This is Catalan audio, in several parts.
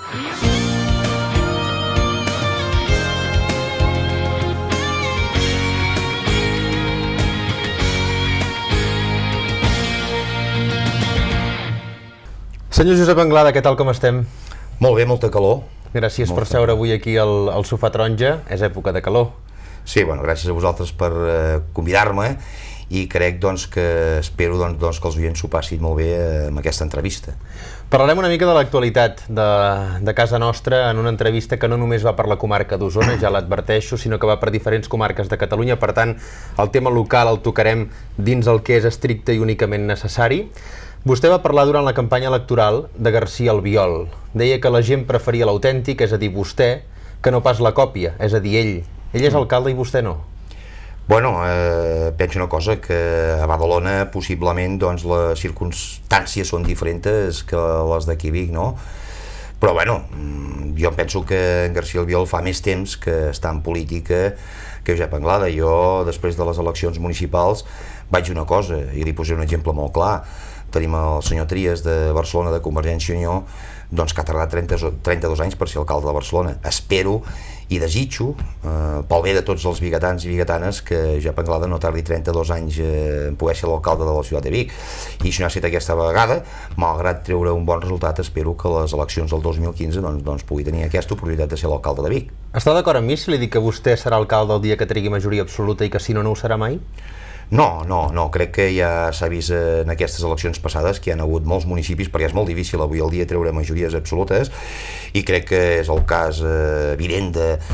Senyor Josep Anglada, què tal, com estem? Molt bé, molta calor. Gràcies per seure avui aquí al sofà taronja, és època de calor. Sí, bueno, gràcies a vosaltres per convidar-me i crec que espero que els oients s'ho passin molt bé amb aquesta entrevista. Parlarem una mica de l'actualitat de casa nostra en una entrevista que no només va per la comarca d'Osona, ja l'adverteixo, sinó que va per diferents comarques de Catalunya, per tant, el tema local el tocarem dins el que és estricte i únicament necessari. Vostè va parlar durant la campanya electoral de García Albiol. Deia que la gent preferia l'autèntic, és a dir, vostè, que no pas la còpia, és a dir, ell. Ell és alcalde i vostè no. Bueno, penso una cosa, que a Badalona possiblement les circumstàncies són diferents que les d'aquí a Vic, no? Però bueno, jo penso que en García Albiol fa més temps que està en política que Josep Anglada. Jo, després de les eleccions municipals, vaig dir una cosa, i li posaré un exemple molt clar. Tenim el senyor Trias de Barcelona, de Convergència i Unió, que ha tardat 32 anys per ser alcalde de Barcelona. Espero i desitjo, pel bé de tots els biguetans i biguetanes, que Josep Anglada no tardi 32 anys en poder ser l'alcalde de la ciutat de Vic. I si no ha estat aquesta vegada, malgrat treure un bon resultat, espero que les eleccions del 2015 pugui tenir aquesta oportunitat de ser l'alcalde de Vic. Està d'acord amb mi si li dic que vostè serà alcalde el dia que trigui majoria absoluta i que si no, no ho serà mai? No, crec que ja s'ha vist en aquestes eleccions passades que hi ha hagut molts municipis, perquè és molt difícil avui el dia treure majories absolutes, i crec que és el cas evident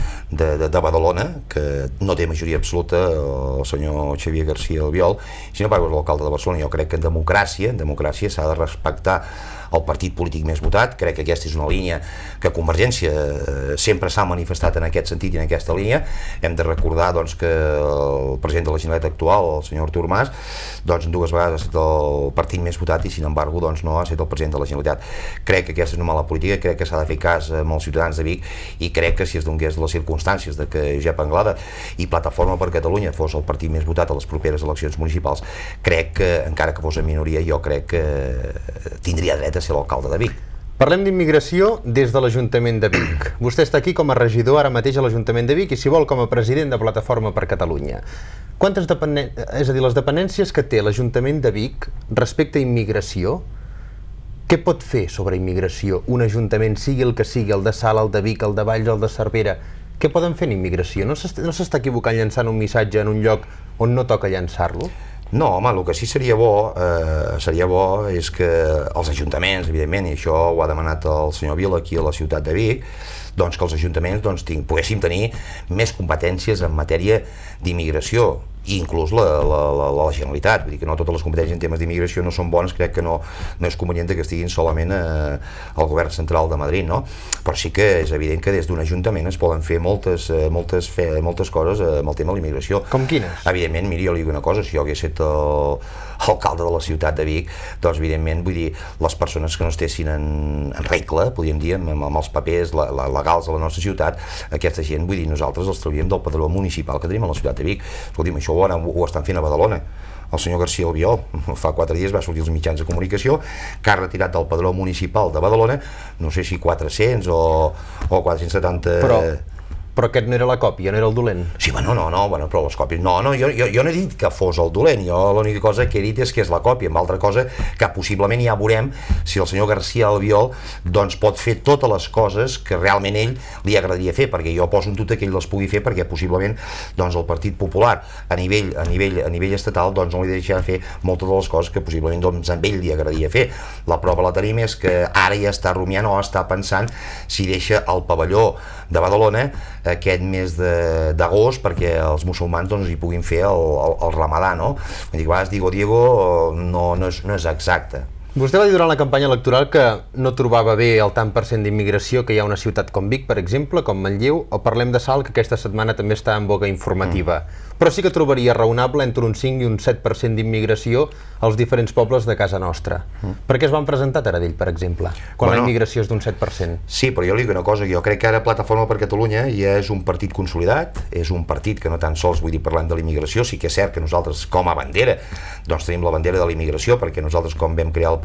de Badalona, que no té majoria absoluta el senyor Xavier García Albiol, sinó pas l'alcalde de Barcelona. Jo crec que en democràcia s'ha de respectar el partit polític més votat. Crec que aquesta és una línia que Convergència sempre s'ha manifestat en aquest sentit i en aquesta línia. Hem de recordar que el president de la Generalitat actual, el senyor Artur Mas, dues vegades ha estat el partit més votat i, sin embargo, no ha estat el president de la Generalitat. Crec que aquesta és una mala política, crec que s'ha de fer cas amb els ciutadans de Vic, i crec que si es donés les circumstàncies de que Josep Anglada i Plataforma per Catalunya fos el partit més votat a les properes eleccions municipals, crec que, encara que fos en minoria, jo crec que tindria dret a ser l'alcalde de Vic. Parlem d'immigració des de l'Ajuntament de Vic. Vostè està aquí com a regidor ara mateix a l'Ajuntament de Vic i, si vol, com a president de Plataforma per Catalunya. És a dir, les dependències que té l'Ajuntament de Vic respecte a immigració, què pot fer sobre immigració un ajuntament, sigui el que sigui, el de Salt, el de Vic, el de Valls, el de Cervera? Què poden fer en immigració? No s'està equivocant llançant un missatge en un lloc on no toca llançar-lo? No, home, el que sí seria bo és que els ajuntaments, evidentment, i això ho ha demanat el senyor Vila aquí a la ciutat de Vic, que els ajuntaments poguéssim tenir més competències en matèria d'immigració, i inclús la Generalitat. Vull dir que no totes les competències en temes d'immigració no són bones, crec que no és convenient que estiguin solament al govern central de Madrid, no? Però sí que és evident que des d'un ajuntament es poden fer moltes coses amb el tema de l'immigració. Com quines? Evidentment, miri, jo li dic una cosa, si jo hagués estat alcalde de la ciutat de Vic, evidentment, vull dir, les persones que no estessin en regla, podríem dir, amb els papers legals de la nostra ciutat, aquesta gent, vull dir, nosaltres els trauríem del padró municipal que tenim a la ciutat de Vic. Escolti'm, això ho estan fent a Badalona. El senyor García Albiol fa 4 dies va sortir als mitjans de comunicació que ha retirat del padró municipal de Badalona, no sé si 400 o 470... Però aquest no era la còpia, no era el dolent. Sí, bueno, però les còpies... No, jo no he dit que fos el dolent, jo l'única cosa que he dit és que és la còpia, amb altra cosa que possiblement ja veurem si el senyor García Albiol pot fer totes les coses que realment ell li agradaria fer, perquè jo poso en dubte que ell les pugui fer, perquè possiblement el Partit Popular a nivell estatal no li deixarà fer moltes de les coses que possiblement amb ell li agradaria fer. La prova la tenim és que ara ja està rumiant o està pensant si deixa el pavelló de Badalona aquest mes d'agost perquè els musulmans hi puguin fer el ramadà, no? Vull dir que a vegades Diego no és exacte. Vostè va dir durant la campanya electoral que no trobava bé el tant per cent d'immigració que hi ha a una ciutat com Vic, per exemple, com Manlleu, o parlem de Salt, que aquesta setmana també està en boga informativa. Però sí que trobaria raonable entre un 5 i un 7% d'immigració als diferents pobles de casa nostra. Per què es van presentar a Taradell, per exemple, quan la immigració és d'un 7%? Sí, però jo li dic una cosa, jo crec que ara Plataforma per Catalunya ja és un partit consolidat, és un partit que no tan sols, vull dir, parlant de l'immigració, sí que és cert que nosaltres, com a bandera, tenim la bandera de la immigració, perquè nosaltres, com vam crear el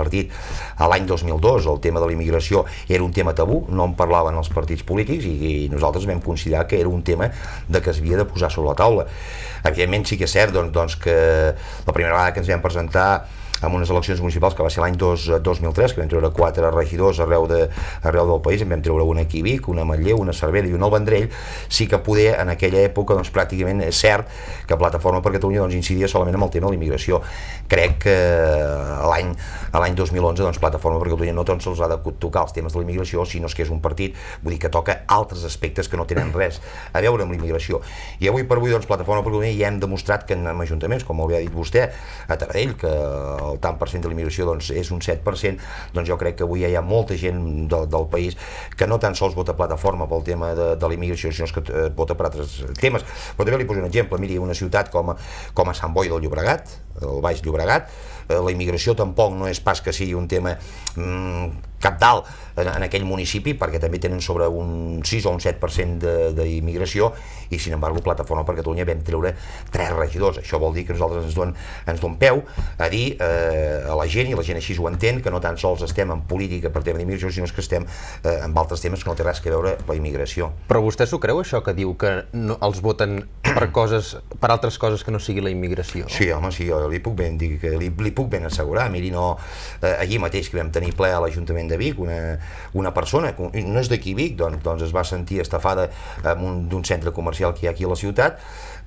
partit. A l'any 2002 el tema de la immigració era un tema tabú, no en parlaven els partits polítics i nosaltres vam considerar que era un tema que es havia de posar sobre la taula. Evidentment sí que és cert que la primera vegada que ens vam presentar en unes eleccions municipals, que va ser l'any 2003, que vam treure 4 regidors arreu del país, en vam treure un aquí a Vic, una a Manlleu, una a Cervera i una al Vendrell, sí que poder en aquella època pràcticament és cert que Plataforma per Catalunya incidia solament amb el tema de la immigració. Crec que l'any 2011 Plataforma per Catalunya no tant se'ls ha de tocar els temes de la immigració, sinó que és un partit, vull dir, que toca altres aspectes que no tenen res a veure amb la immigració. I avui per avui Plataforma per Catalunya ja hem demostrat que en ajuntaments, com ho ha dit vostè, a Taradell, que el tant per cent de la immigració és un 7%, jo crec que avui ja hi ha molta gent del país que no tan sols vota Plataforma pel tema de la immigració, sinó que vota per altres temes. Però també li poso un exemple, miri, una ciutat com a Sant Boi del Llobregat, el Baix Llobregat, la immigració tampoc no és pas que sigui un tema cabdal en aquell municipi, perquè també tenen sobre un 6 o un 7% d'immigració, i sin embargo Plataforma per Catalunya vam treure 3 regidors. Això vol dir que nosaltres ens donem peu a dir a la gent, i la gent així ho entén, que no tan sols estem en política per tema d'immigració, sinó que estem en altres temes que no té res a veure la immigració. Però vostè s'ho creu, això que diu que els voten per altres coses que no sigui la immigració? Sí, home, sí, jo li puc ben assegurar. Miri, allí mateix que vam tenir ple a l'Ajuntament de Vic, una persona, no és d'aquí Vic, doncs es va sentir estafada d'un centre comercial que hi ha aquí a la ciutat,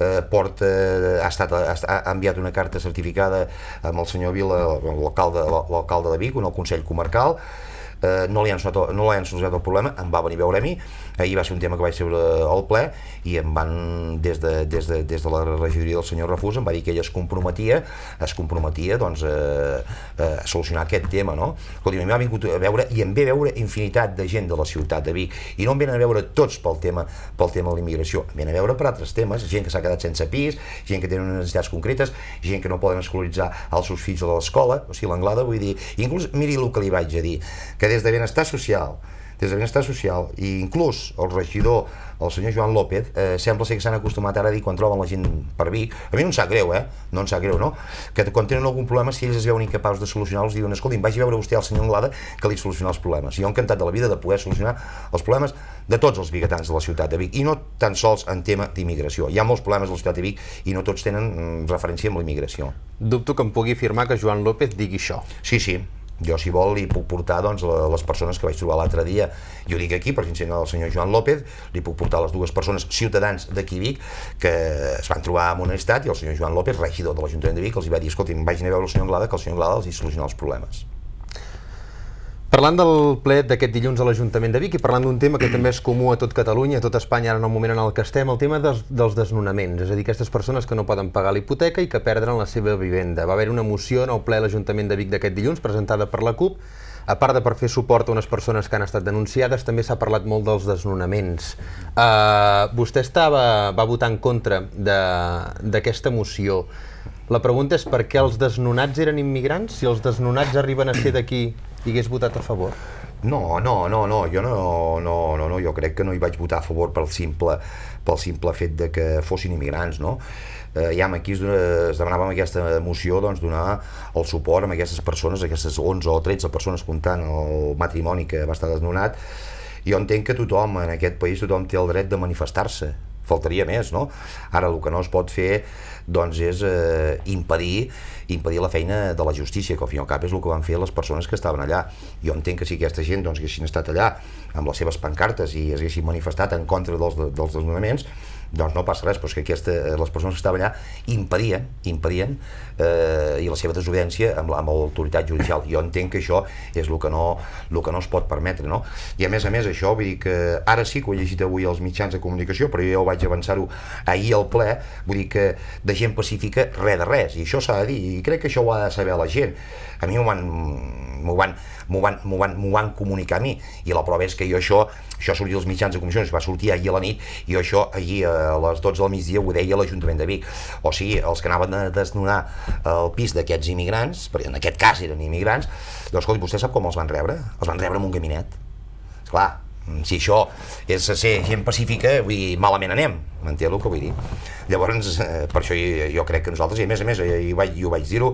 ha enviat una carta certificada amb el senyor Vila, l'alcalde de Vic, el Consell Comarcal, no li han solucionat el problema, em va venir a veure a mi, ahir va ser un tema que vaig treure al ple, i em van, des de la regidoria del senyor Rafús, em va dir que ell es comprometia a solucionar aquest tema, no? Escolti, a mi m'ha vingut a veure, i em ve a veure infinitat de gent de la ciutat de Vic, i no em venen a veure tots pel tema de la immigració, em venen a veure per altres temes, gent que s'ha quedat sense pis, gent que tenen unes necessitats concretes, gent que no poden escolaritzar els seus fills a l'escola, o sigui, l'Anglada, vull dir, inclús, miri el que li vaig a dir, que des de benestar social, i inclús el regidor, el senyor Joan López, sembla ser que s'han acostumat ara a dir quan troben la gent per Vic, a mi no em sap greu, no em sap greu, no? Que quan tenen algun problema, si ells es veuen incapaços de solucionar-los, diuen, escolti, vagi a veure vostè al senyor Anglada que li soluciona els problemes. Jo encantat de la vida de poder solucionar els problemes de tots els biguetans de la ciutat de Vic, i no tan sols en tema d'immigració. Hi ha molts problemes a la ciutat de Vic i no tots tenen referència amb la immigració. Dubto que em pugui afirmar que Joan López digui això. Sí, sí. Jo, si vol, li puc portar les persones que vaig trobar l'altre dia, jo dic aquí, per exemple, el senyor Joan López, li puc portar les 2 persones ciutadans d'aquí Vic que es van trobar en un estat, i el senyor Joan López, regidor de l'Ajuntament de Vic, els va dir, escolti, vagin a veure el senyor Anglada, que el senyor Anglada els hi soluciona els problemes. Parlant del ple d'aquest dilluns a l'Ajuntament de Vic i parlant d'un tema que també és comú a tot Catalunya, a tot Espanya, ara en el moment en el que estem, el tema dels desnonaments, és a dir, aquestes persones que no poden pagar la hipoteca i que perdran la seva vivenda. Va haver una moció en el ple de l'Ajuntament de Vic d'aquest dilluns, presentada per la CUP. A part de per fer suport a unes persones que han estat denunciades, també s'ha parlat molt dels desnonaments. Vostè va votar en contra d'aquesta moció. La pregunta és per què els desnonats eren immigrants? Si els desnonats arriben a ser d'aquí, hi hagués votat a favor? No, jo crec que no hi vaig votar a favor pel simple fet de que fossin immigrants, no? Ja aquí es demanava amb aquesta moció donar el suport a aquestes persones, aquestes 11 o 13 persones comptant el matrimoni que va estar desnonat. Jo entenc que tothom, en aquest país, tothom té el dret de manifestar-se, faltaria més, no? Ara el que no es pot fer és impedir la feina de la justícia, que al fin i al cap és el que van fer les persones que estaven allà. Jo entenc que si aquesta gent haguessin estat allà amb les seves pancartes i haguessin manifestat en contra dels desnonaments, doncs no passa res, però és que les persones que estaven allà impedien i la seva desobediència amb l'autoritat judicial. Jo entenc que això és el que no es pot permetre, no? I a més, això, vull dir que ara sí que ho he llegit avui als mitjans de comunicació, però jo vaig avançar-ho ahir al ple, vull dir que de gent pacífica res de res, i això s'ha de dir, i crec que això ho ha de saber la gent. A mi m'ho van comunicar a mi, i la prova és que jo això sortia als mitjans de comunicació, va sortir ahir a la nit, i jo això ahir a les 12 del migdia ho deia a l'Ajuntament de Vic. O sigui, els que anaven a desnonar el pis d'aquests immigrants, perquè en aquest cas eren immigrants, doncs escolti, vostè sap com els van rebre? Els van rebre amb un gaminet. Esclar, si això és ser gent pacífica, vull dir, malament anem, m'entén el que vull dir? Llavors, per això jo crec que nosaltres, i a més, jo vaig dir-ho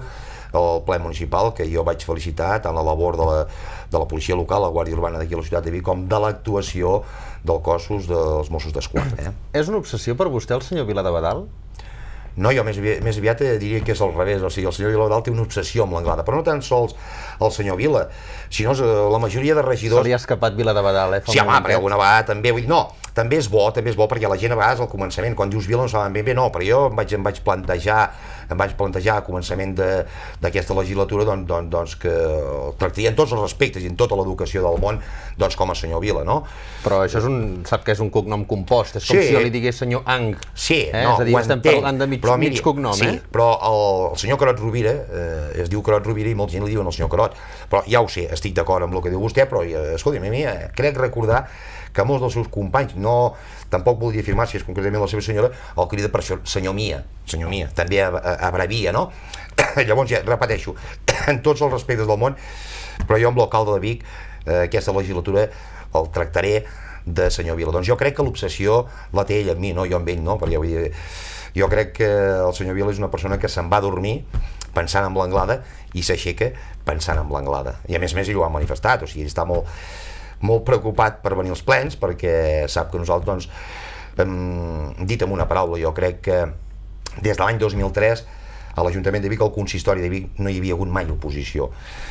al ple municipal, que jo vaig felicitar tant la labor de la policia local, la Guàrdia Urbana d'aquí a la ciutat de Vic, com de l'actuació dels cossos dels Mossos d'Esquadra. És una obsessió per vostè el senyor Viladebadal? No, jo més aviat diria que és al revés, o sigui, el senyor Viladebadal té una obsessió amb l'Anglada, però no tan sols el senyor Vila, sinó la majoria de regidors... Se li ha escapat Viladebadal, Sí, home, però alguna vegada també, vull dir, no, també és bo, perquè la gent a vegades al començament, quan dius Vila no saben ben bé, no, però jo em vaig plantejar a començament d'aquesta legislatura doncs que el tractaria en tots els respectes i en tota l'educació del món doncs com a senyor Vila, no? Però això sap que és un cognom compost, és com si jo li digués senyor Ang. Sí, no, és a dir, estem parlant de mig cognom, sí, però el senyor Carot Rovira, es diu Carot Rovira i molta gent li diuen el senyor Carot, però ja ho sé, estic d'acord amb el que diu vostè, però escolti'm, a mi crec recordar que molts dels seus companys, tampoc voldria afirmar si és concretament la seva senyora, el crida per senyor Mia, també abrevia, no? Llavors ja repeteixo, en tots els respectes del món, però jo amb l'alcalde de Vic, aquesta legislatura el tractaré de senyor Vila. Doncs jo crec que l'obsessió la té ell amb mi, no jo amb ell, no? Perquè vull dir, jo crec que el senyor Vila és una persona que se'n va a dormir pensant en l'Anglada i s'aixeca pensant en l'Anglada. I a més ell ho ha manifestat, o sigui, està molt preocupat per venir als plens perquè sap que nosaltres, dit amb una paraula, jo crec que des de l'any 2003 a l'Ajuntament de Vic, al consistori de Vic, no hi havia hagut mai oposició.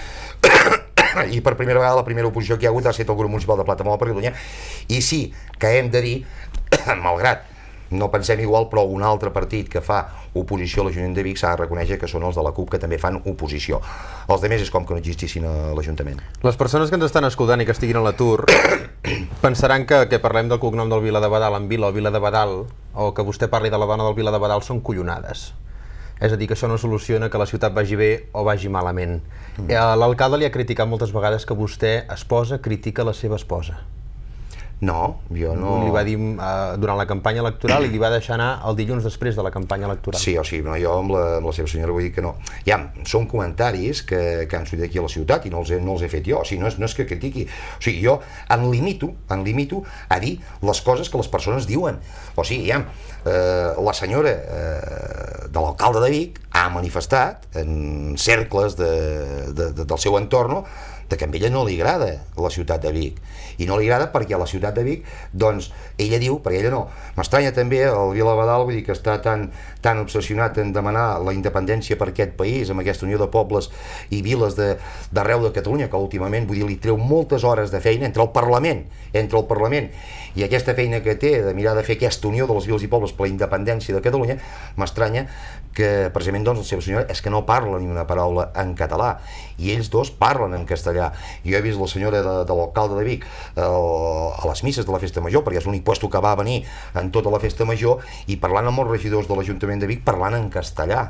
I per primera vegada la primera oposició que hi ha hagut ha estat el grup municipal de Plataforma per Catalunya, i sí que hem de dir, malgrat no pensem igual, però un altre partit que fa oposició a l'Ajuntament de Vic s'ha de reconèixer que són els de la CUP, que també fan oposició. Els altres és com que no existissin a l'Ajuntament. Les persones que ens estan escoltant i que estiguin a l'atur pensaran que parlem del cognom del Viladebadal en Vila o Viladebadal, o que vostè parli de la dona del Viladebadal, són collonades. És a dir, que això no soluciona que la ciutat vagi bé o vagi malament. L'alcalde li ha criticat moltes vegades que vostè, esposa, critica la seva esposa. No, jo no... Li va dir durant la campanya electoral i li va deixar anar el dilluns després de la campanya electoral. Sí, o sigui, jo amb la seva senyora vull dir que no. Ja, són comentaris que han sortit aquí a la ciutat i no els he fet jo, o sigui, no és que critiqui. O sigui, jo em limito a dir les coses que les persones diuen. O sigui, ja, la senyora de l'alcalde de Vic ha manifestat en cercles del seu entorn que a ella no li agrada la ciutat de Vic, i no li agrada perquè a la ciutat de Vic, doncs, ella diu, perquè ella no, m'estranya també el Viladebadal, vull dir que està tan obsessionat en demanar la independència per aquest país, amb aquesta unió de pobles i viles d'arreu de Catalunya, que últimament, vull dir, li treu moltes hores de feina entre el Parlament i aquesta feina que té de mirar de fer aquesta unió de les viles i pobles per la independència de Catalunya, m'estranya que precisament doncs la seva senyora és que no parla ni una paraula en català, i ells dos parlen en castellà. Jo he vist la senyora de l'alcalde de Vic a les misses de la Festa Major, perquè és l'únic puesto que va venir en tota la Festa Major, i parlant amb els regidors de l'Ajuntament de Vic parlant en castellà,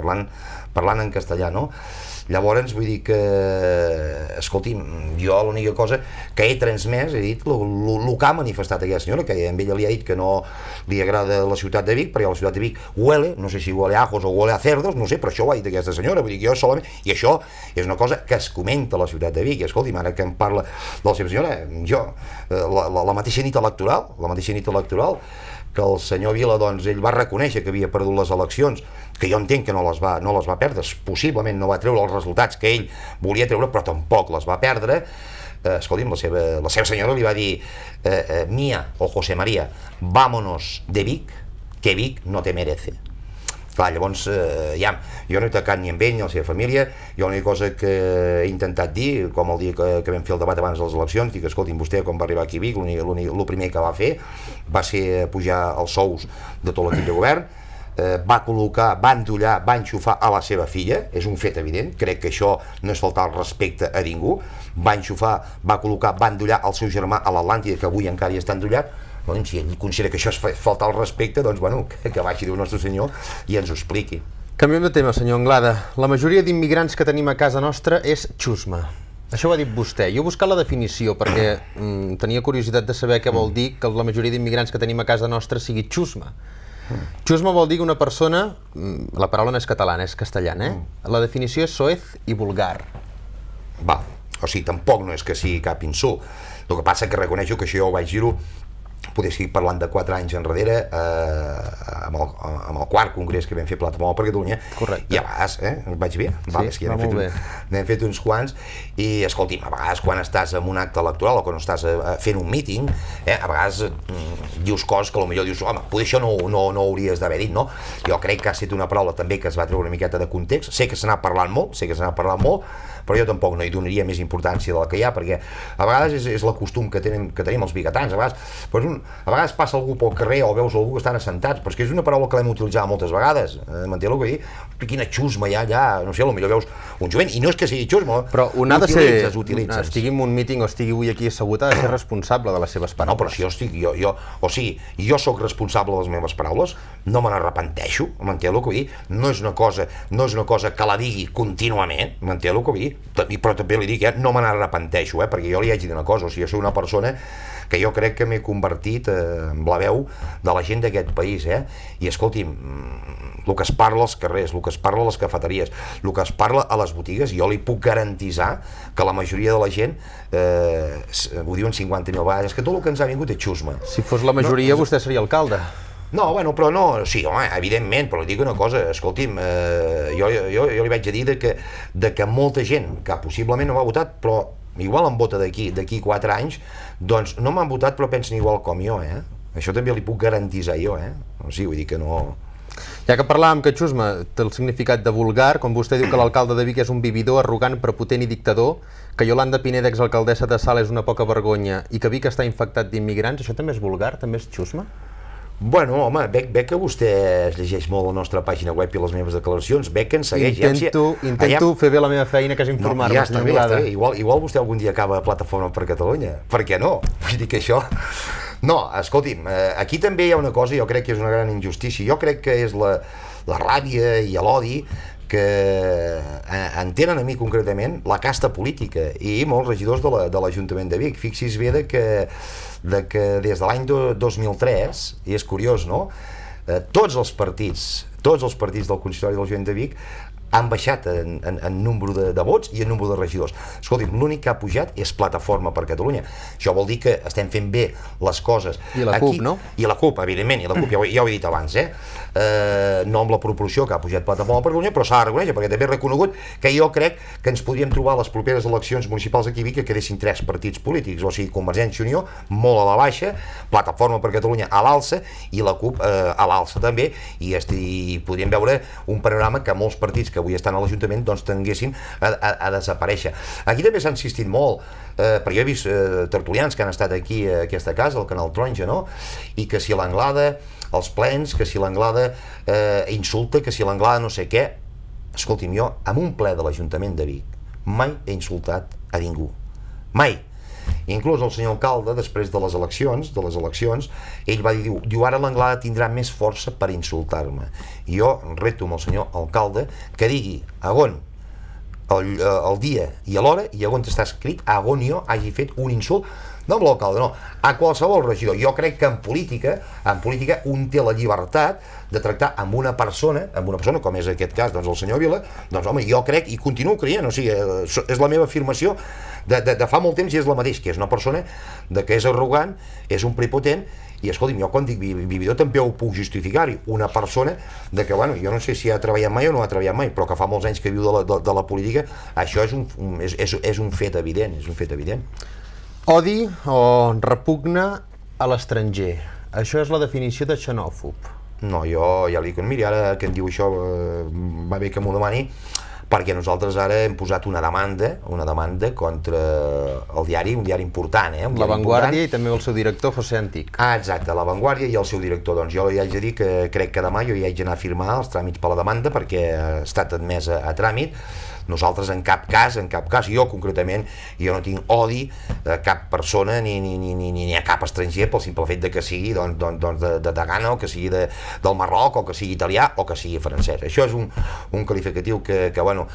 no? Llavors, vull dir que, escolti'm, jo l'única cosa que he transmès, he dit el que ha manifestat aquella senyora, que a ella li ha dit que no li agrada la ciutat de Vic, perquè la ciutat de Vic huele, no sé si huele a ajos o huele a cerdos, no sé, però això ho ha dit aquesta senyora, vull dir que jo solament, i això és una cosa que es comenta a la ciutat de Vic, i escolti'm, ara que em parla de la seva senyora, jo, la mateixa nit electoral, que el senyor Vila, doncs, ell va reconèixer que havia perdut les eleccions, que jo entenc que no les va perdre, possiblement no va treure els resultats que ell volia treure, però tampoc les va perdre. Escolti'm, la seva senyora li va dir Mía o José María, vámonos de Vic, que Vic no te merece. Clar, llavors, ja, jo no he atacat ni amb ell ni a la seva família, jo l'única cosa que he intentat dir, com el dia que vam fer el debat abans de les eleccions, dic, escolti'm, vostè quan va arribar aquí a Vic, el primer que va fer va ser pujar els sous de tot l'equip de govern, va col·locar, va endollar, va enxufar a la seva filla, és un fet evident, crec que això no és faltar el respecte a ningú, va enxufar, va col·locar, va endollar el seu germà a l'Atlàntida, que avui encara hi està endollat. Si ell considera que això és faltar el respecte, doncs bueno, que baixi Déu nostre senyor i ens ho expliqui. Canviem de tema, senyor Anglada. La majoria d'immigrants que tenim a casa nostra és xusma. Això ho ha dit vostè. Jo he buscat la definició perquè tenia curiositat de saber què vol dir que la majoria d'immigrants que tenim a casa nostra sigui xusma. Xusma vol dir que una persona, la paraula no és catalana, és castellana, la definició és soez i vulgar. Va, o sigui, tampoc no és que sigui cap insult. El que passa que reconeixo que això jo ho vaig dir-ho poder estic parlant de 4 anys enrere, amb el quart congrés que vam fer Plataforma per Catalunya. Correcte. I a vegades, vaig bé? Sí, va molt bé. N'hem fet uns quants, i escolti'm, a vegades quan estàs en un acte electoral o quan estàs fent un míting, a vegades dius coses que potser dius, home, potser això no hauries d'haver dit, no? Jo crec que ha estat una paraula també que es va treure una miqueta de context, sé que se n'ha parlat molt, però jo tampoc no hi donaria més importància de la que hi ha, perquè a vegades és el costum que tenim els biguetans, a vegades passa algú pel carrer o veus algú que estan assentats, però és que és una paraula que l'hem utilitzat moltes vegades, m'entén el que vull dir? Quina xusma hi ha allà, no sé, potser veus un jovent, i no és que sigui xusma, però un ha de ser, estigui en un míting o estigui avui aquí assegut, ha de ser responsable de les seves paraules. No, però si jo soc responsable de les meves paraules, no me n'arrepenteixo, m'entén el que vull dir? No és una cosa que la digui contínuament, m'entén el que vull dir? Però també li dic, no me n'arrepenteixo, perquè jo li haig de dir una cosa, o sigui, jo soc una persona que jo crec que m'he convertit en la veu de la gent d'aquest país, i escolti'm, el que es parla als carrers, el que es parla a les cafeteries, el que es parla a les botigues, jo li puc garantitzar que la majoria de la gent ho diuen 50.000 vegades, que tot el que ens ha vingut és xusma. Si fos la majoria, vostè seria alcalde. No, bueno, però no, sí, home, evidentment, però li dic una cosa, escolti'm, jo li vaig a dir de que molta gent que possiblement no m'ha votat, però igual em vota d'aquí 4 anys, doncs no m'han votat però pensen igual com jo, Això també li puc garantitzar jo, O sigui, vull dir que no... Ja que parlàvem que xusma té el significat de vulgar, com vostè diu que l'alcalde de Vic és un vividor, arrogant, prepotent i dictador, que Yolanda Pineda, exalcaldessa de Salt, és una poca vergonya, i que Vic està infectat d'immigrants, això també és vulgar? També és xusma? Bueno, home, veig que vostè es llegeix molt la nostra pàgina web i les meves declaracions, veig que ens segueix... Intento fer bé la meva feina, que és informar-me. Ja està bé, igual vostè algun dia acaba a Plataforma per Catalunya, per què no? Vull dir que això... No, escolti'm, aquí també hi ha una cosa, jo crec que és una gran injustícia, jo crec que és la ràbia i l'odi que en tenen a mi concretament la casta política i molts regidors de l'Ajuntament de Vic. Fixi's bé que des de l'any 2003, i és curiós, no?, tots els partits del consistori de l'Ajuntament de Vic han baixat en número de vots i en número de regidors. Escolti'm, l'únic que ha pujat és Plataforma per Catalunya. Això vol dir que estem fent bé les coses. I la CUP, no? I la CUP, evidentment, ja ho he dit abans, no amb la proporció que ha pujat Plataforma per Catalunya, però s'ha de reconèixer, perquè també he reconegut que jo crec que ens podríem trobar a les properes eleccions municipals aquí a Vic que quedessin 3 partits polítics, o sigui, Convergència i Unió molt a la baixa, Plataforma per Catalunya a l'alça i la CUP a l'alça també, i podríem veure un panorama que molts partits que avui estan a l'Ajuntament doncs tenguessin a desaparèixer. Aquí també s'ha insistit molt, perquè jo he vist tertulians que han estat aquí a aquesta casa, al Canal Taronja, no?, i que si l'Anglada, els plens, que si l'Anglada insulta, que si l'Anglada no sé què. Escolti'm, jo, en un ple de l'Ajuntament de Vic, mai he insultat a ningú. Mai. Inclús el senyor alcalde, després de les eleccions, ell va dir, diu, ara l'Anglada tindrà més força per insultar-me. I jo reto amb el senyor alcalde que digui a on el dia i a l'hora, i a on està escrit, a on jo hagi fet un insult, no amb l'alcalde, no, a qualsevol regidor. Jo crec que en política un té la llibertat de tractar amb una persona com és aquest cas, doncs el senyor Vila, doncs home, jo crec, i continuo creient, o sigui, és la meva afirmació de fa molt temps i és la mateixa, que és una persona que és arrogant, és un prepotent, i escolti'm, jo quan dic vividor també ho puc justificar-hi, una persona que, bueno, jo no sé si ha treballat mai o no ha treballat mai, però que fa molts anys que viu de la política, això és un fet evident, és un fet evident. Odi o repugna a l'estranger. Això és la definició de xenòfob. No, jo ja li dic, miri, ara que em diu això, va bé que m'ho demani, perquè nosaltres ara hem posat una demanda contra el diari, un diari important, La Vanguardia i també el seu director, José Antic. Exacte, La Vanguardia i el seu director. Doncs jo li haig de dir que crec que demà jo hi haig d'anar a firmar els tràmits per la demanda perquè ha estat admesa a tràmit. Nosaltres en cap cas, jo concretament, jo no tinc odi a cap persona ni a cap estranger pel simple fet que sigui de Ghana o que sigui del Marroc o que sigui italià o que sigui francès. Això és un qualificatiu que bueno,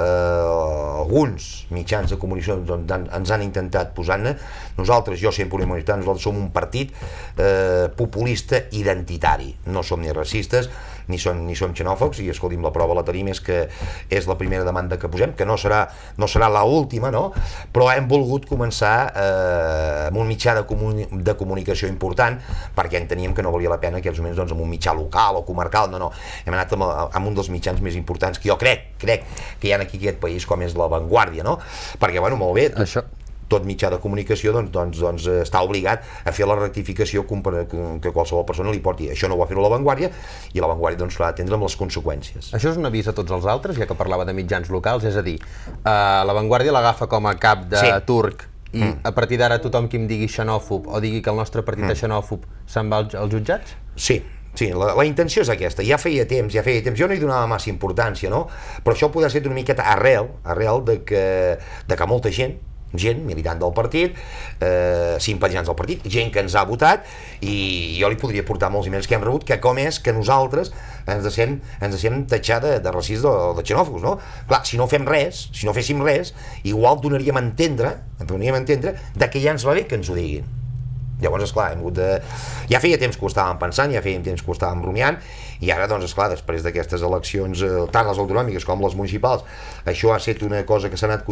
alguns mitjans de comunicació ens han intentat posar-ne. Nosaltres, jo sempre ho he manifestat, nosaltres som un partit populista identitari, no som ni racistes ni som xenòfobs, i escolti'm, la prova la tenim, és la primera demanda que posem, que no serà l'última, no? Però hem volgut començar amb un mitjà de comunicació important, perquè enteníem que no valia la pena en aquests moments amb un mitjà local o comarcal, no, hem anat amb un dels mitjans més importants que jo crec que hi ha aquí aquest país, com és La Vanguardia, no? Perquè, bueno, molt bé, tot mitjà de comunicació doncs està obligat a fer la rectificació que qualsevol persona li porti. Això no ho va fer La Vanguardia, i La Vanguardia doncs l'ha d'atendre amb les conseqüències. Això és un avís a tots els altres, ja que parlava de mitjans locals, és a dir, La Vanguardia l'agafa com a cap de turc, i a partir d'ara tothom qui em digui xenòfob o digui que el nostre partit és xenòfob se'n va als jutjats? Sí, la intenció és aquesta. Ja feia temps, jo no hi donava massa importància, no? Però això podrà ser una miqueta arrel de que molta gent militant del partit, simpatitzants del partit, gent que ens ha votat, i jo li podria portar molts emails que hem rebut, que com és que nosaltres ens deixem tatxar de racistes o de xenòfobs, no? Clar, si no fem res, si no féssim res, igual donaríem a entendre que ja ens va bé que ens ho diguin. Llavors, esclar, ja feia temps que ho estàvem pensant, ja feia temps que ho estàvem rumiant, i ara, doncs, esclar, després d'aquestes eleccions, tant les autonòmiques com les municipals, això ha estat una cosa que s'ha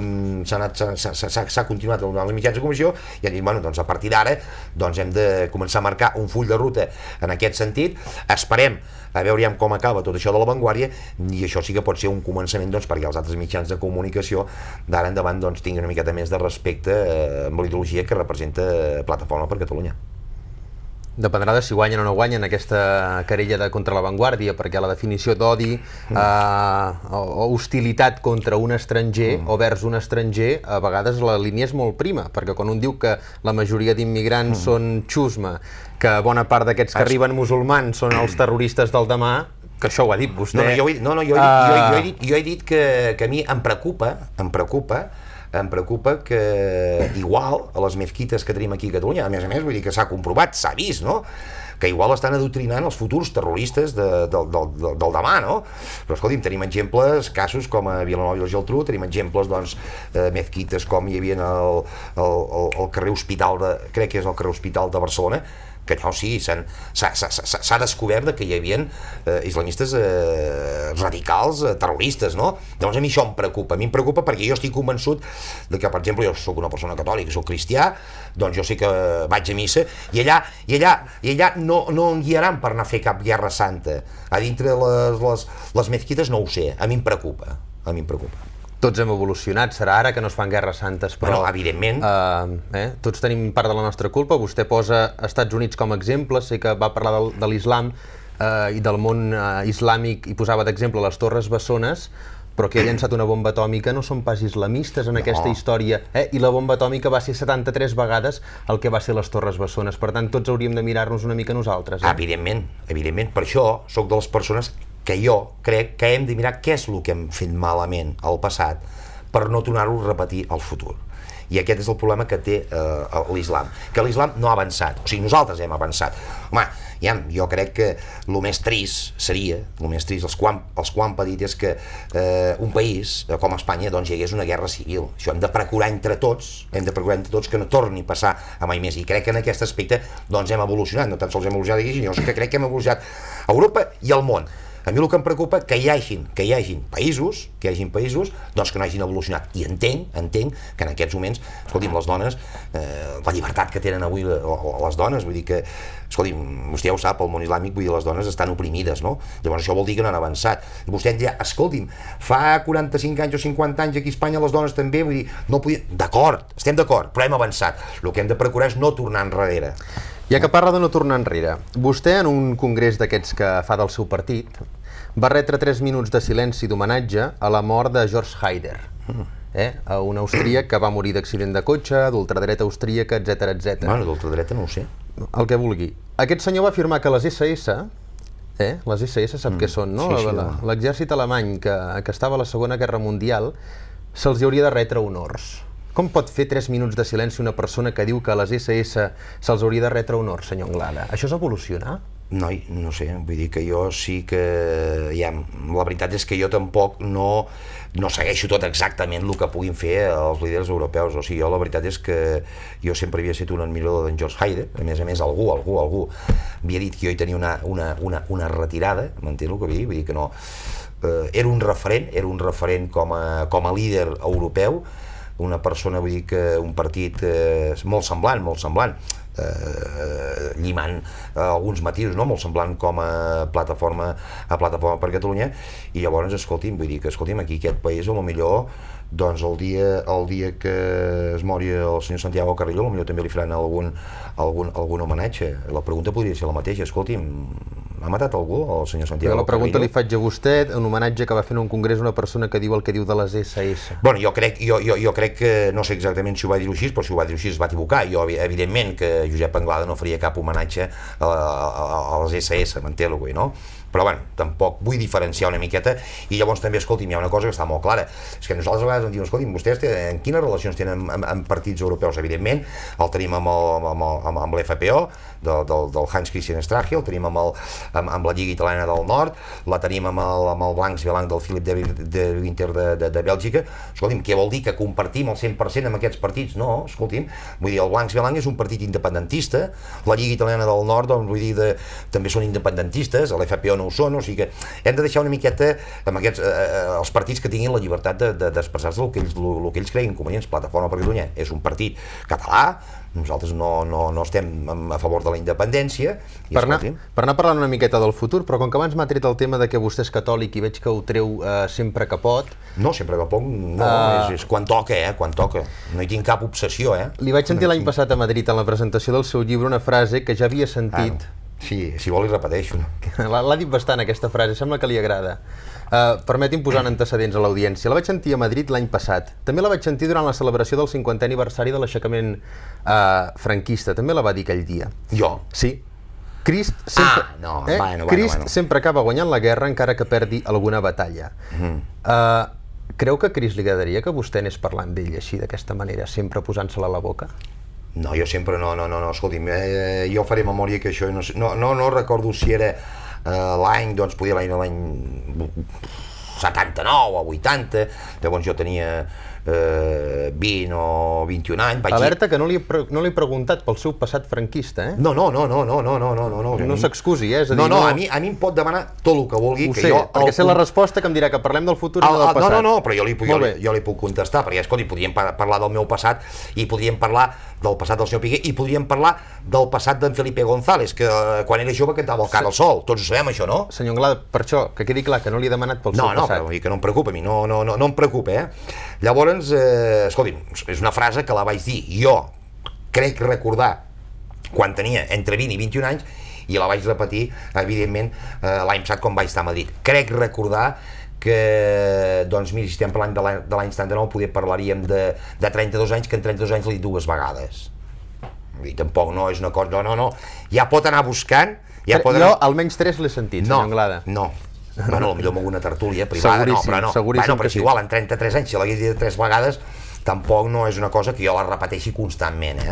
continuat durant els mitjans de comunicació, i hem dit, bueno, doncs a partir d'ara hem de començar a marcar un full de ruta en aquest sentit. Esperem a veure com acaba tot això de La Vanguardia, i això sí que pot ser un començament perquè els altres mitjans de comunicació d'ara endavant tinguin una miqueta més de respecte amb la ideologia que representa Plataforma per Catalunya. Dependrà de si guanyen o no guanyen aquesta querella contra La Vanguardia, perquè la definició d'odi o hostilitat contra un estranger o vers un estranger, a vegades la línia és molt prima, perquè quan un diu que la majoria d'immigrants són xusma, que bona part d'aquests que arriben musulmans són els terroristes del demà, que això ho ha dit vostè. Jo he dit que a mi em preocupa que igual a les mezquites que tenim aquí a Catalunya, a més, vull dir que s'ha comprovat, s'ha vist, no?, que igual estan adoctrinant els futurs terroristes del demà, no? Però, escolti'm, tenim exemples, casos com a Vilanova i la Geltrú, tenim exemples, mezquites com hi havia al carrer Hospital crec que és el carrer Hospital de Barcelona, que no, sí, s'ha descobert que hi havia islamistes radicals, terroristes, no? Llavors a mi això em preocupa perquè jo estic convençut que, per exemple, jo soc una persona catòlica, soc cristià, doncs jo sé que vaig a missa, i allà no em guiaran per anar a fer cap guerra santa. A dintre les mezquites no ho sé, a mi em preocupa. Tots hem evolucionat, serà ara que no es fan guerres santes, però... Bueno, evidentment. Tots tenim part de la nostra culpa. Vostè posa Estats Units com a exemple, sé que va parlar de l'islam i del món islàmic i posava d'exemple les Torres Bessones, però que ha llançat una bomba atòmica no són pas islamistes en aquesta història, i la bomba atòmica va ser 73 vegades el que va ser les Torres Bessones. Per tant, tots hauríem de mirar-nos una mica nosaltres. Evidentment. Per això soc de les persones que jo crec que hem de mirar què és el que hem fet malament al passat per no tornar-ho a repetir al futur. I aquest és el problema que té l'islam, que l'islam no ha avançat, o sigui, nosaltres hem avançat. Home, jo crec que el més trist seria, els que han patit és que un país com Espanya hi hagués una guerra civil. Això hem de procurar entre tots que no torni a passar a mai més, i crec que en aquest aspecte hem evolucionat, no tan sols hem evolucionat aquí, sinó que crec que hem evolucionat a Europa i al món. A mi el que em preocupa que hi hagin països que no hagin evolucionat, i entenc que en aquests moments, escolti'm, les dones, la llibertat que tenen avui les dones, vull dir que, escolti'm, vostè ja ho sap, el món islàmic, vull dir, les dones estan oprimides, no? Llavors això vol dir que no han avançat. Vostè em dirà, escolti'm, fa 45 anys o 50 anys aquí a Espanya les dones també, vull dir, no podien... D'acord, estem d'acord, però hem avançat. El que hem de procurar és no tornar enrere. Ja que parla de no tornar enrere, vostè en un congrés d'aquests que fa del seu partit va retre 3 minuts de silenci d'homenatge a la mort de George Haider, un austríac que va morir d'accident de cotxe, d'ultradreta austríaca, etc. Bueno, d'ultradreta no ho sé. El que vulgui. Aquest senyor va afirmar que les SS, les SS sap què són, no? L'exèrcit alemany que estava a la Segona Guerra Mundial se'ls hauria de retre honors. Com pot fer 3 minuts de silenci una persona que diu que a les SS se'ls hauria de retre honors, senyor Anglada? Això és evolucionar? Noi, no sé, vull dir que jo sí que... la veritat és que jo tampoc no segueixo tot exactament el que puguin fer els líders europeus. O sigui, jo la veritat és que jo sempre havia estat un admirador d'en George Haider. A més, algú havia dit que jo hi tenia una retirada, m'entén el que vull dir? Vull dir que no... Era un referent com a líder europeu, una persona, vull dir que un partit molt semblant, llimant alguns matisos, no? Molt semblant com a plataforma per Catalunya, i llavors, escolti'm, vull dir que, aquí aquest país, potser, doncs el dia que es mori el senyor Santiago Carrillo, potser també li faran algun homenatge. La pregunta podria ser la mateixa, escolti'm, ha matat algú, el senyor Santiago Carrillo? La pregunta li faig a vostè, un homenatge que va fer en un congrés una persona que diu el que diu de les SS. Bueno, jo crec que, no sé exactament si ho va dir així, però si ho va dir així es va equivocar. Jo, evidentment, que Josep Anglada no faria cap homenatge a les SS, m'entén, no? Però bueno, tampoc vull diferenciar una miqueta, i llavors també, escolti'm, hi ha una cosa que està molt clara, és que nosaltres a vegades ens diuen, escolti'm, vostès en quines relacions tenen amb partits europeus? Evidentment, el tenim amb l'FPO, del Hans Christian Strache, el tenim amb la Lliga Italiana del Nord, la tenim amb el Blancs Belang del Philip de Winter de Bèlgica. Escolti'm, què vol dir? Que compartim el 100% amb aquests partits? No, escolti'm, vull dir, el Blancs Belang és un partit independentista, la Lliga Italiana del Nord, doncs vull dir, també són independentistes, l'FPO no ho són, o sigui que hem de deixar una miqueta amb aquests, els partits que tinguin la llibertat d'expressar-se el que ells creguin convenients. Plataforma per Catalunya és un partit català, nosaltres no estem a favor de la independència. Per anar parlant una miqueta del futur, però com que abans m'ha tret el tema de que vostè és catòlic i veig que ho treu sempre que pot... No, sempre que pot, no, és quan toca, quan toca. No hi tinc cap obsessió, Li vaig sentir l'any passat a Madrid, en la presentació del seu llibre, una frase que ja havia sentit... Sí, si vol li repeteixo. L'ha dit bastant, aquesta frase, sembla que li agrada. Permeti'm posar antecedents a l'audiència. La vaig sentir a Madrid l'any passat. També la vaig sentir durant la celebració del 50è aniversari de l'aixecament franquista. També la va dir aquell dia. Jo? Sí. Crist sempre acaba guanyant la guerra encara que perdi alguna batalla. Creu que a Crist li agradaria que vostè anés parlant d'ell així, d'aquesta manera, sempre posant-se-la a la boca? No, jo sempre no, escolti'm, jo faré memòria que això, no recordo si era l'any, doncs podia l'any 79 o 80, llavors jo tenia 20 o 21 anys. Alerta que no li he preguntat pel seu passat franquista, No. No s'excusi, és a dir... No, a mi em pot demanar tot el que vulgui. Ho sé, perquè sé la resposta que em dirà que parlem del futur i no del passat. No, però jo li puc contestar, perquè, escolti, podríem parlar del meu passat i podríem parlar del passat del senyor Piqué i podríem parlar del passat d'en Felipe González, que quan era jove cantava el Cara al Sol. Tots ho sabem, això, no? Senyor Anglada, per això, que quedi clar que no li he demanat pel seu passat. No, però que no em preocupa a mi, no em preocupa, Llavors, escolti'm, és una frase que la vaig dir jo, crec recordar, quan tenia entre 20 i 21 anys, i la vaig repetir, evidentment, l'any passat quan vaig estar a Madrid. Crec recordar que, doncs, mira, si estem parlant de l'any 79, poder parlaríem de 32 anys, que en 32 anys l'he dit 2 vegades. I tampoc no és una cosa... No. Ja pot anar buscant... Jo almenys 3 l'he sentit, senyor Anglada. No. Bueno, potser amb alguna tertúlia privada, seguríssim. Però és igual, en 33 anys, si l'hagués dit 3 vegades, tampoc no és una cosa que jo la repeteixi constantment,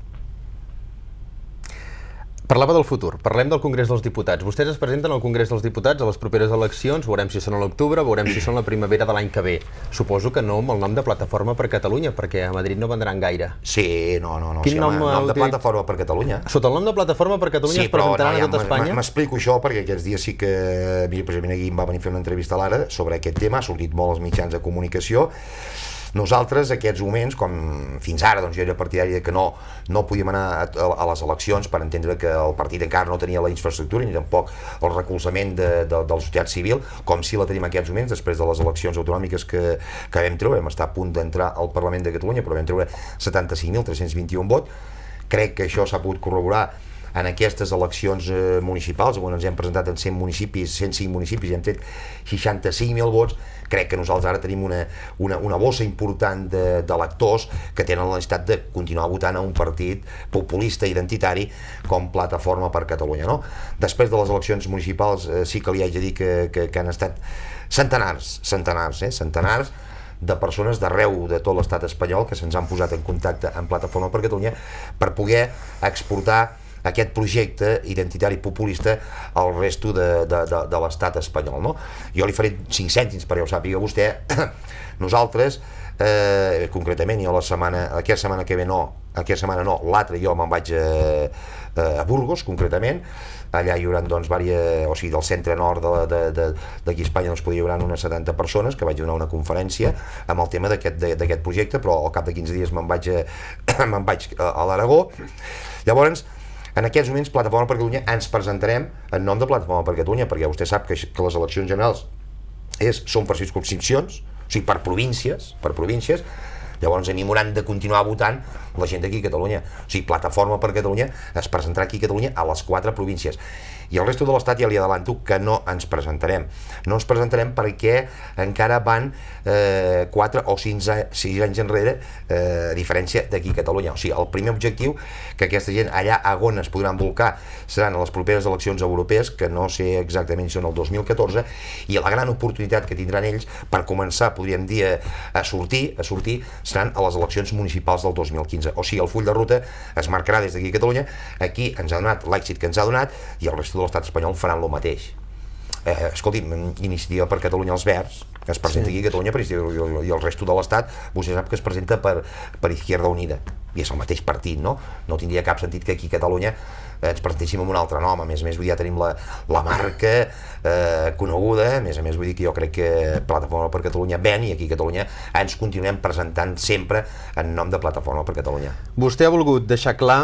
Parlava del futur, parlem del Congrés dels Diputats. Vostès es presenten al Congrés dels Diputats a les properes eleccions, veurem si són a l'octubre, veurem si són la primavera de l'any que ve. Suposo que no amb el nom de Plataforma per Catalunya, perquè a Madrid no vendran gaire. Sí, no. Quin nom de Plataforma per Catalunya? Sota el nom de Plataforma per Catalunya es presentaran a tot Espanya? M'explico això, perquè aquests dies sí que, precisament aquí em va venir a fer una entrevista a l'Ara sobre aquest tema, ha sortit molt als mitjans de comunicació. Nosaltres, aquests moments, com fins ara, doncs jo era partidari que no podíem anar a les eleccions per entendre que el partit encara no tenia la infraestructura ni tampoc el recolzament de la societat civil, com si la tenim en aquests moments, després de les eleccions autonòmiques que vam treure. Vam estar a punt d'entrar al Parlament de Catalunya, però vam treure 75.321 vots. Crec que això s'ha pogut corroborar en aquestes eleccions municipals, on ens hem presentat en 100 municipis, 105 municipis, i hem tret 65.000 vots. Crec que nosaltres ara tenim una bossa important d'electors que tenen la necessitat de continuar votant a un partit populista identitari com Plataforma per Catalunya. Després de les eleccions municipals sí que li haig de dir que han estat centenars de persones d'arreu de tot l'estat espanyol que se'ns han posat en contacte amb Plataforma per Catalunya per poder exportar aquest projecte identitari populista al resto de l'estat espanyol, no? Jo li faré 5 cèntims perquè ho sàpiga vostè. Nosaltres, concretament, jo aquesta setmana que ve no, l'altra jo me'n vaig a Burgos, concretament. Allà hi haurà, doncs, o sigui, del centre-nord d'aquí a Espanya doncs, hi haurà unes 70 persones, que vaig donar una conferència amb el tema d'aquest projecte, però al cap de 15 dies me'n vaig a l'Aragó. Llavors, en aquests moments, Plataforma per Catalunya ens presentarem en nom de Plataforma per Catalunya, perquè vostè sap que les eleccions generals són per circumscripcions, o sigui, per províncies. Llavors a mi m'hauran de continuar votant la gent d'aquí a Catalunya. O sigui, Plataforma per Catalunya es presentarà aquí a Catalunya a les 4 províncies. I el resto de l'Estat ja li adelanto que no ens presentarem. No ens presentarem perquè encara van 4 o 6 anys enrere a diferència d'aquí a Catalunya. O sigui, el primer objectiu que aquesta gent allà on es podran volcar seran a les properes eleccions europees, que no sé exactament si són el 2014, i la gran oportunitat que tindran ells per començar, podríem dir, a sortir seran a les eleccions municipals del 2015. O sigui, el full de ruta es marcarà des d'aquí a Catalunya. Aquí ens ha donat l'èxit que ens ha donat i el resto de l'estat espanyol faran el mateix. Escolti'm, Iniciativa per Catalunya els Verds es presenta aquí a Catalunya i el resto de l'estat vostè sap que es presenta per Izquierda Unida, i és el mateix partit, no? No tindria cap sentit que aquí a Catalunya ens presentéssim amb un altre nom. A més, vull dir, ja tenim la marca coneguda. A més, vull dir que jo crec que Plataforma per Catalunya ven, i aquí a Catalunya ens continuem presentant sempre en nom de Plataforma per Catalunya. Vostè ha volgut deixar clar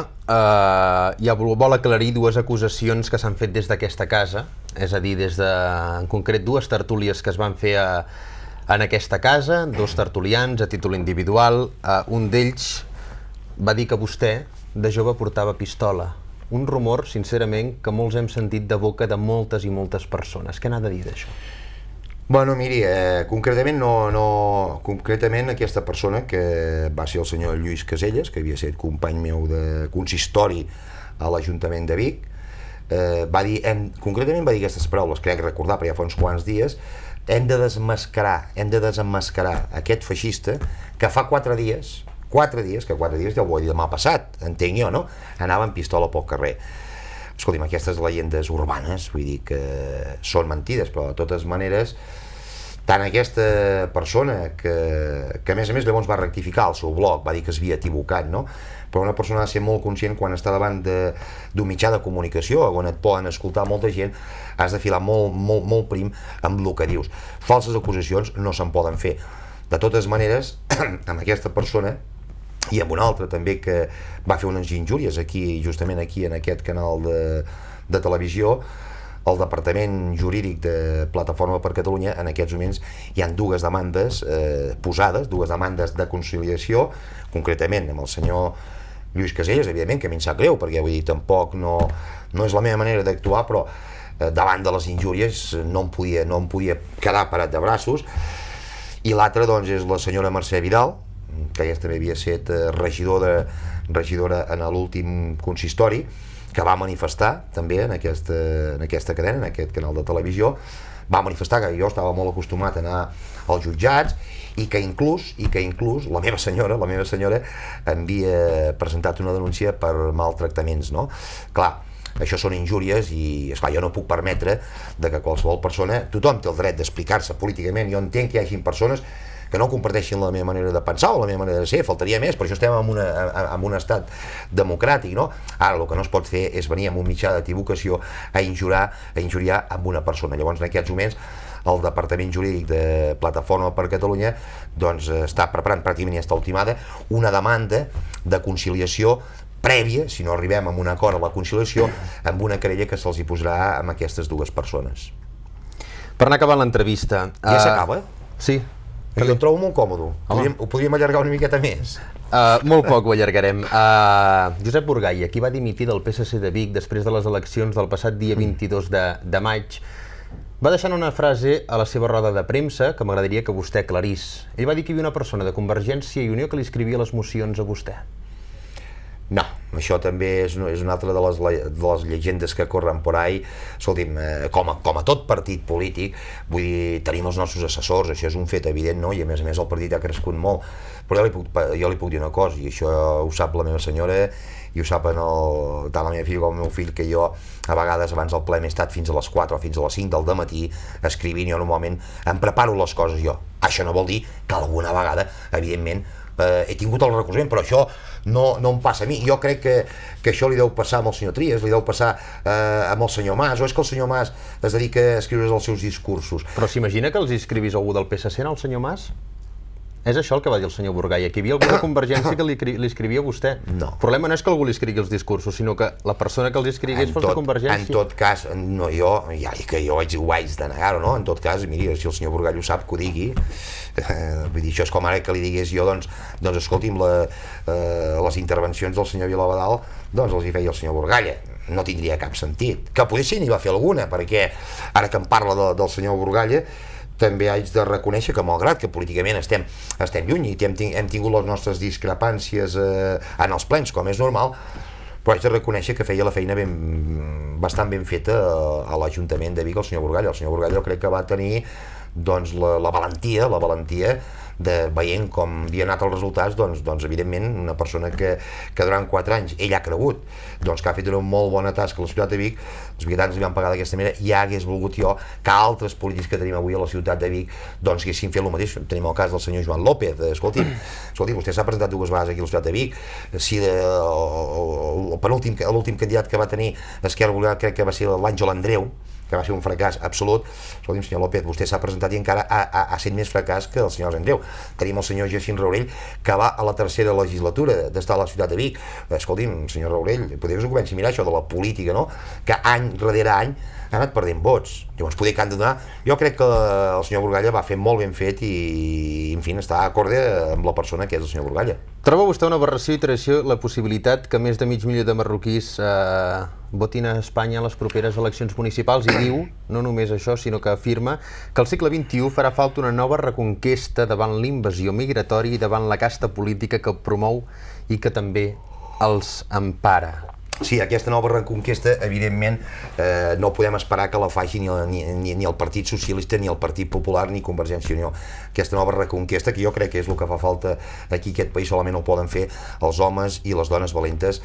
i vol aclarir dues acusacions que s'han fet des d'aquesta casa, és a dir, en concret 2 tertúlies que es van fer en aquesta casa, 2 tertulians a títol individual. Un d'ells va dir que vostè de jove portava pistola. Un rumor, sincerament, que molts hem sentit de boca de moltes i moltes persones. Què n'ha de dir d'això? Bueno, miri, concretament concretament aquesta persona, que va ser el senyor Lluís Caselles, que havia estat company meu de consistori a l'Ajuntament de Vic, concretament va dir aquestes paraules, crec recordar, perquè ja fa uns quants dies: hem de desemmascarar aquest feixista que fa 4 dies, que 4 dies ja ho vull dir demà passat, entenc jo, no? Anava amb pistola pel carrer. Escolti'm, aquestes llegendes urbanes, vull dir que són mentides, però de totes maneres, tant aquesta persona, que a més llavors va rectificar el seu blog, va dir que s'havia equivocat, no? Però una persona ha de ser molt conscient quan està davant d'un mitjà de comunicació on et poden escoltar molta gent, has de filar molt prim amb el que dius. Falses acusacions no se'n poden fer. De totes maneres, amb aquesta persona i amb una altra també que va fer unes injúries justament aquí en aquest canal de televisió, el Departament Jurídic de Plataforma per Catalunya, en aquests moments hi ha 2 demandes posades, 2 demandes de conciliació, concretament amb el senyor Lluís Caselles, evidentment, que a mi em sap greu, perquè vull dir, tampoc no és la meva manera d'actuar, però davant de les injúries no em podia quedar parat de braços. I l'altra, doncs, és la senyora Mercè Vidal, que ja també havia estat regidora en l'últim consistori, que va manifestar també en aquesta cadena, en aquest canal de televisió, va manifestar que jo estava molt acostumat a anar als jutjats i que inclús la meva senyora havia presentat una denúncia per maltractaments, no? Clar, això són injúries i, esclar, jo no puc permetre que qualsevol persona, tothom té el dret d'explicar-se políticament. Jo entenc que hi hagi persones que no comparteixin la meva manera de pensar o la meva manera de ser, faltaria més, per això estem en un estat democràtic, no? Ara, el que no es pot fer és venir amb un mitjà d'equivocació a injuriar amb una persona. Llavors, en aquests moments, el Departament Jurídic de Plataforma per Catalunya doncs està preparant, pràcticament ja està ultimada, una demanda de conciliació prèvia, si no arribem a un acord a la conciliació, amb una querella que se'ls hi posarà amb aquestes 2 persones. Per anar acabant l'entrevista... Ja s'acaba? Sí. Jo em trobo molt còmode. Ho podríem allargar una miqueta més. Molt poc ho allargarem. Josep Burgaia, qui va dimitir del PSC de Vic després de les eleccions del passat dia 22 de maig, va deixant una frase a la seva roda de premsa que m'agradaria que vostè aclarís. Ell va dir que hi havia una persona de Convergència i Unió que li escrivia les mocions a vostè. No. això també és una altra de les llegendes que corren por ahí. Escolti'm, com a tot partit polític, vull dir, tenim els nostres assessors, això és un fet evident, no? I a més el partit ha crescut molt, però jo li puc dir una cosa, i això ho sap la meva senyora i ho saben tant la meva filla com el meu fill, que jo a vegades abans del ple m'he estat fins a les 4 o fins a les 5 del dematí escrivint. Jo normalment em preparo les coses jo. Això no vol dir que alguna vegada, evidentment, he tingut el recolzament, però això no em passa a mi. Jo crec que això li deu passar amb el senyor Trias, li deu passar amb el senyor Mas, o és que el senyor Mas es dedica a escriure els seus discursos. Però s'imagina que els escrivís algú del PSC al senyor Mas? És això el que va dir el senyor Burgaya, que hi havia alguna Convergència que li escrivia a vostè. No. El problema no és que algú li escrigui els discursos, sinó que la persona que els escrigués fos de Convergència. En tot cas, no, jo ho haig de negar-ho, no? En tot cas, miri, si el senyor Burgalla ho sap, que ho digui. Vull dir, això és com ara que li digués jo, doncs escolti'm, les intervencions del senyor Vilalbadal, doncs els hi feia el senyor Burgalla. No tindria cap sentit. Que potser n'hi va fer alguna, perquè ara que em parla del senyor Burgalla, també haig de reconèixer que, malgrat que políticament estem lluny i hem tingut les nostres discrepàncies en els plens, com és normal, però haig de reconèixer que feia la feina bastant ben feta a l'Ajuntament de Vic, el senyor Burgalla. El senyor Burgalla jo crec que va tenir doncs, la valentia de, veient com havia anat els resultats, doncs evidentment una persona que durant 4 anys ell ha cregut, doncs que ha fet una molt bona tasca a la ciutat de Vic. Els vigatans li van pagar d'aquesta manera. Ja hagués volgut jo que altres polítics que tenim avui a la ciutat de Vic doncs haguessin fet el mateix. Tenim el cas del senyor Joan López. Escolti, vostè s'ha presentat 2 vegades aquí a la ciutat de Vic. Si l'últim candidat que va tenir Esquerra Republicana crec que va ser l'Àngel Andreu, que va ser un fracàs absolut. Escolti'm, senyor López, vostè s'ha presentat i encara ha set més fracàs que el senyor Andreu. Tenim el senyor Jacint Raurell, que va a la 3a legislatura d'estar a la ciutat de Vic. Escolti'm, senyor Raurell, potser us ho comenci a mirar, això de la política, no? Que any rere any ha anat perdent vots. Llavors, poder que han de donar... Jo crec que el senyor Burgalla va fer molt ben fet i, en fi, està acorde amb la persona que és el senyor Burgalla. Troba vostè una aberració i tradició la possibilitat que més de mig milió de marroquís votin a Espanya a les properes eleccions municipals, i diu, no només això, sinó que afirma que al segle XXI farà falta una nova reconquesta davant l'invasió migratòria i davant la casta política que promou i que també els empara. Sí, aquesta nova reconquesta, evidentment, no podem esperar que la faci ni el Partit Socialista, ni el Partit Popular, ni Convergència i Unió. Aquesta nova reconquesta, que jo crec que és el que fa falta aquí a aquest país, solament ho poden fer els homes i les dones valentes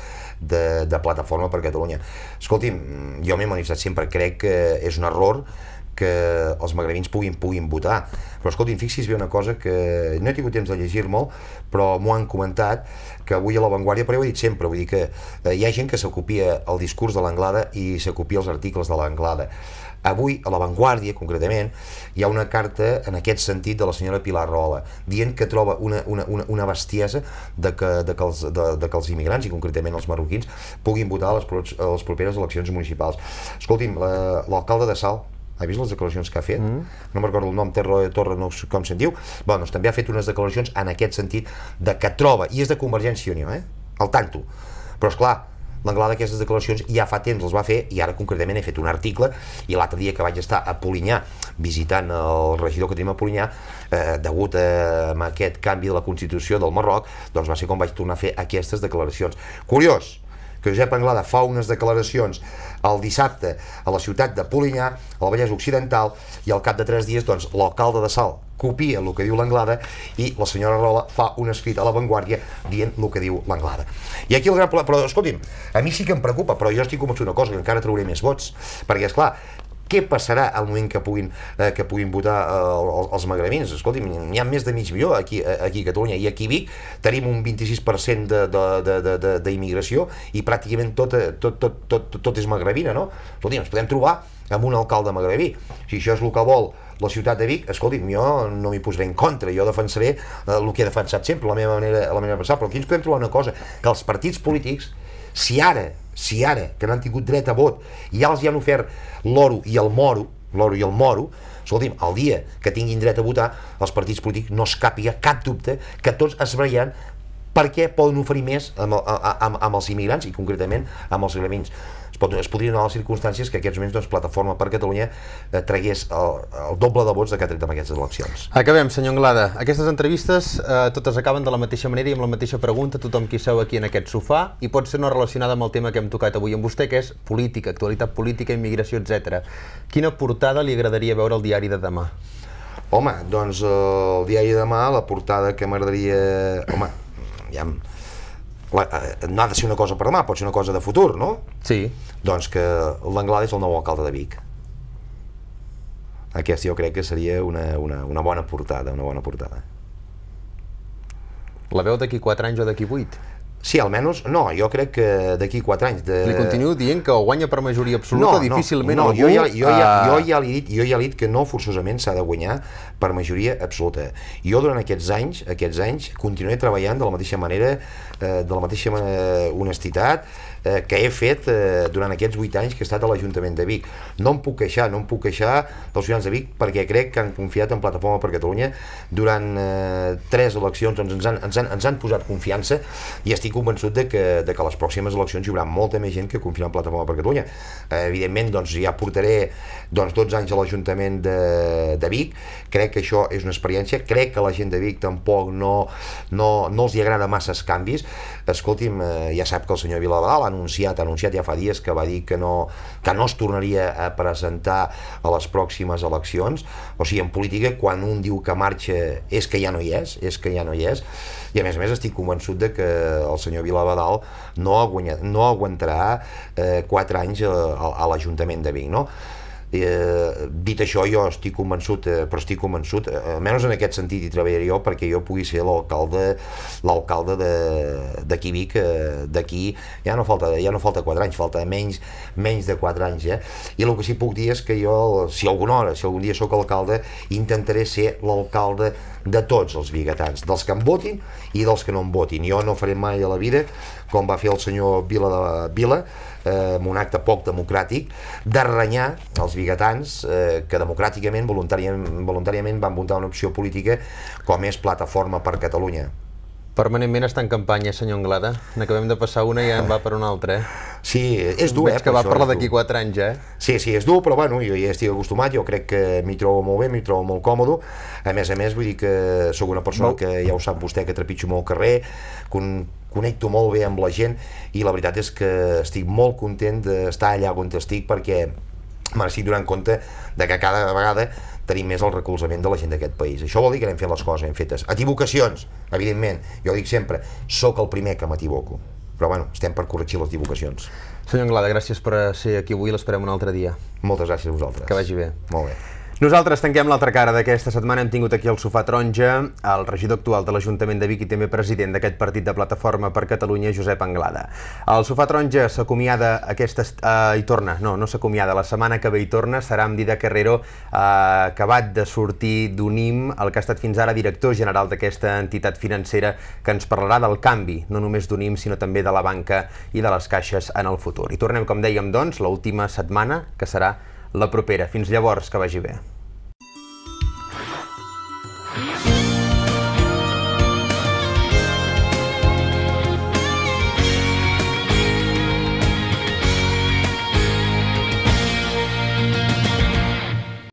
de Plataforma per Catalunya. Escolti'm, jo m'he manifestat sempre, crec que és un error que els magrebins puguin votar, però escolti'm, fixi's bé una cosa que no he tingut temps de llegir molt, però m'ho han comentat, que avui a La Vanguardia, però ho he dit sempre, vull dir que hi ha gent que s'acopia el discurs de l'Anglada i s'acopia els articles de l'Anglada. Avui, a La Vanguardia, concretament, hi ha una carta en aquest sentit de la senyora Pilar Rahola, dient que troba una bestiesa de que els immigrants, i concretament els marroquins, puguin votar a les properes eleccions municipals. Escolti'm, l'alcalde de Salt, ha vist les declaracions que ha fet? No me'n recordo el nom, Torra, no sé com se'n diu. Bé, doncs també ha fet unes declaracions en aquest sentit de que troba, i és de Convergència i Unió, al tanto. Però, esclar, l'Anglada aquestes declaracions ja fa temps les va fer, i ara concretament he fet un article, i l'altre dia que vaig estar a Polinyà visitant el regidor que tenim a Polinyà, degut a aquest canvi de la Constitució del Marroc, doncs va ser com vaig tornar a fer aquestes declaracions. Curiós que Josep Anglada fa unes declaracions el dissabte a la ciutat de Polinyà, al Vallès Occidental, i al cap de 3 dies doncs, l'alcalde de Salt copia el que diu l'Anglada i la senyora Rahola fa un escrit a La Vanguardia dient el que diu l'Anglada. I aquí el gran problema, però escolti'm, a mi sí que em preocupa, però jo estic convençut d'una cosa, que encara trauré més vots, perquè esclar, què passarà al moment que puguin votar els magrebins? Escolti'm, n'hi ha més de mig milió aquí a Catalunya, i aquí a Vic tenim un 26% d'immigració i pràcticament tot és magrebina, no? Escolti'm, ens podem trobar amb un alcalde magrebí. Si això és el que vol la ciutat de Vic, escolti'm, jo no m'hi posaré en contra, jo defensaré el que he defensat sempre, la meva manera de pensar, però aquí ens podem trobar una cosa, que els partits polítics, si ara, que no han tingut dret a vot, i ja els hi han ofert l'oro i el moro, escolti'm, el dia que tinguin dret a votar, els partits polítics no es càpiga cap dubte que tots es veiran perquè poden oferir més amb els immigrants i concretament amb els gravins. Es podrien donar les circumstàncies que en aquests moments Plataforma per Catalunya tragués el doble de vots que ha tret en aquestes eleccions. Acabem, senyor Anglada. Aquestes entrevistes totes acaben de la mateixa manera i amb la mateixa pregunta tothom qui seu aquí en aquest sofà, i pot ser no relacionada amb el tema que hem tocat avui amb vostè, que és política, actualitat política, immigració, etc. Quina portada li agradaria veure al diari de demà? Home, doncs el diari de demà, la portada que m'agradaria... Home, ja... no ha de ser una cosa per demà, pot ser una cosa de futur, no? Sí. Doncs que l'Anglada és el nou alcalde de Vic. Aquesta jo crec que seria una bona portada, una bona portada. La veu d'aquí 4 anys o d'aquí 8? Sí, almenys, no, jo crec que d'aquí 4 anys... Li continuo dient que o guanya per majoria absoluta, difícilment algú... Jo ja li he dit que no forçosament s'ha de guanyar per majoria absoluta. Jo durant aquests anys continuaré treballant de la mateixa manera, de la mateixa honestitat que he fet durant aquests 8 anys que he estat a l'Ajuntament de Vic. No em puc queixar dels ciutadans de Vic, perquè crec que han confiat en Plataforma per Catalunya. Durant 3 eleccions ens han posat confiança i estic convençut que a les pròximes eleccions hi haurà molta més gent que confiarà en Plataforma per Catalunya. Evidentment, ja portaré 12 anys a l'Ajuntament de Vic. Crec que això és una experiència. Crec que a la gent de Vic tampoc no els hi agrada massa els canvis. Escolti'm, ja sap que el senyor Viladal ha anunciat ja fa dies que va dir que no es tornaria a presentar a les pròximes eleccions. O sigui, en política, quan un diu que marxa és que ja no hi és, i a més estic convençut que el senyor Viladal no aguantarà 4 anys a l'Ajuntament de Vic, no? Dit això, jo estic convençut, almenys en aquest sentit hi treballaré jo, perquè jo pugui ser l'alcalde d'aquí Vic, d'aquí ja no falta 4 anys, falta menys de 4 anys, i el que sí puc dir és que jo, si algun dia soc alcalde, intentaré ser l'alcalde de tots els biguetans, dels que em votin i dels que no em votin. Jo no faré mai a la vida, com va fer el senyor Vila, amb un acte poc democràtic, de renyar els biguetans que democràticament, voluntàriament van votar una opció política com és Plataforma per Catalunya. Permanentment està en campanya, senyor Anglada. N'acabem de passar una i ja en va per una altra, Sí, és dur, Veig que va parlar d'aquí 4 anys, Sí, és dur, però bueno, jo ja estic acostumat, jo crec que m'hi trobo molt bé, m'hi trobo molt còmode. A més, vull dir que sóc una persona que ja ho sap vostè, que trepitjo molt al carrer, connecto molt bé amb la gent, i la veritat és que estic molt content d'estar allà on estic, perquè m'estic donant compte que cada vegada tenim més el recolzament de la gent d'aquest país. Això vol dir que anem fent les coses ben fetes. Equivocacions, evidentment, jo dic sempre, sóc el primer que m'equivoco, però bueno, estem per corregir les equivocacions. Senyor Anglada, gràcies per ser aquí avui, l'esperem un altre dia. Moltes gràcies a vosaltres. Que vagi bé. Molt bé. Nosaltres tanquem l'altra cara d'aquesta setmana. Hem tingut aquí al sofà taronja el regidor actual de l'Ajuntament de Vic i també president d'aquest partit de Plataforma per Catalunya, Josep Anglada. El sofà taronja s'acomiada no s'acomiada, la setmana que ve hi torna, serà amb Didac Herrero, acabat de sortir d'UNIM, el que ha estat fins ara director general d'aquesta entitat financera, que ens parlarà del canvi, no només d'UNIM, sinó també de la banca i de les caixes en el futur. I tornem, com dèiem, doncs, l'última setmana, que serà la propera. Fins llavors, que vagi bé.